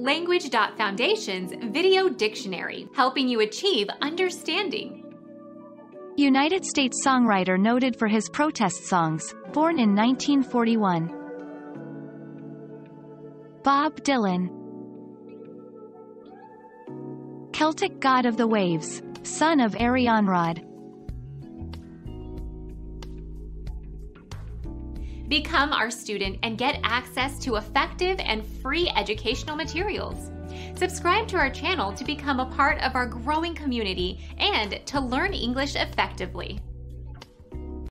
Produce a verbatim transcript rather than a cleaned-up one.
Language dot Foundation's Video Dictionary, helping you achieve understanding. United States songwriter noted for his protest songs, born in nineteen forty-one. Bob Dylan. Celtic god of the waves, son of Arianrhod. Become our student and get access to effective and free educational materials. Subscribe to our channel to become a part of our growing community and to learn English effectively.